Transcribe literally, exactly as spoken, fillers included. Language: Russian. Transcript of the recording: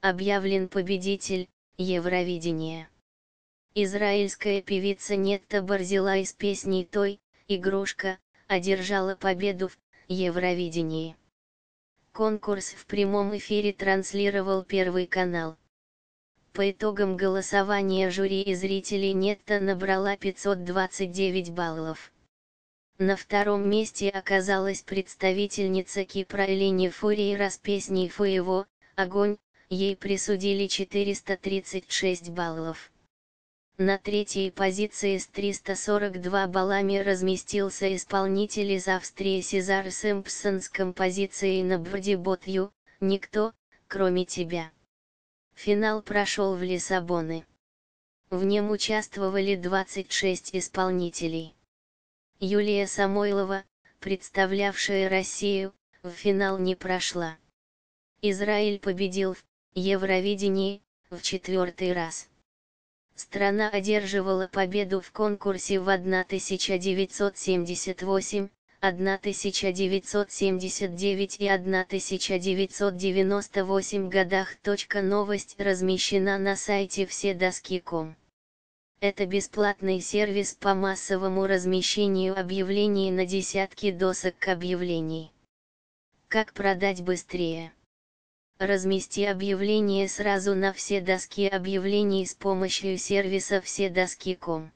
объявлен победитель Евровидения. Израильская певица Нетта Барзилай с песней «Той», «Игрушка», одержала победу в Евровидении. Конкурс в прямом эфире транслировал Первый канал. По итогам голосования жюри и зрителей Нетта набрала пятьсот двадцать девять баллов. На втором месте оказалась представительница Кипра Элени Фурейра с песней «Фуево», «Огонь», ей присудили четыреста тридцать шесть баллов. На третьей позиции с тремястами сорока двумя баллами разместился исполнитель из Австрии Сезар Симпсон с композицией «Nobody but you», «Никто, кроме тебя». Финал прошел в Лиссабоне. В нем участвовали двадцать шесть исполнителей. Юлия Самойлова, представлявшая Россию, в финал не прошла. Израиль победил в Евровидении в четвертый раз. Страна одерживала победу в конкурсе в тысяча девятьсот семьдесят восьмом, тысяча девятьсот семьдесят девятом и тысяча девятьсот девяносто восьмом годах. Новость размещена на сайте вседоски точка ком. Это бесплатный сервис по массовому размещению объявлений на десятки досок объявлений. Как продать быстрее? Размести объявление сразу на все доски объявлений с помощью сервиса вседоски точка ком.